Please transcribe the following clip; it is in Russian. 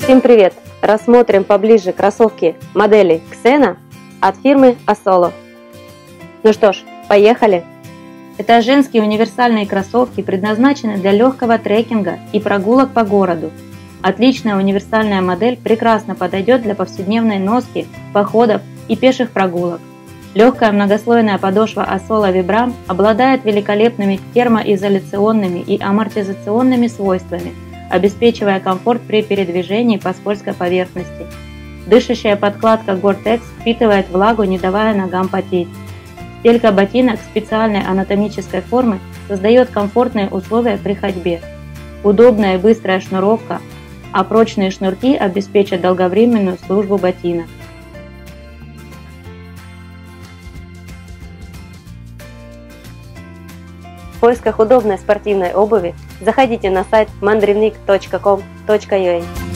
Всем привет! Рассмотрим поближе кроссовки модели Xena от фирмы Asolo. Ну что ж, поехали! Это женские универсальные кроссовки, предназначены для легкого трекинга и прогулок по городу. Отличная универсальная модель прекрасно подойдет для повседневной носки, походов и пеших прогулок. Легкая многослойная подошва Asolo Vibram обладает великолепными термоизоляционными и амортизационными свойствами, обеспечивая комфорт при передвижении по скользкой поверхности. Дышащая подкладка Gore-Tex впитывает влагу, не давая ногам потеть. Стелька ботинок специальной анатомической формы создает комфортные условия при ходьбе. Удобная и быстрая шнуровка, а прочные шнурки обеспечат долговременную службу ботинок. В поисках удобной спортивной обуви заходите на сайт mandrivnik.com.ua.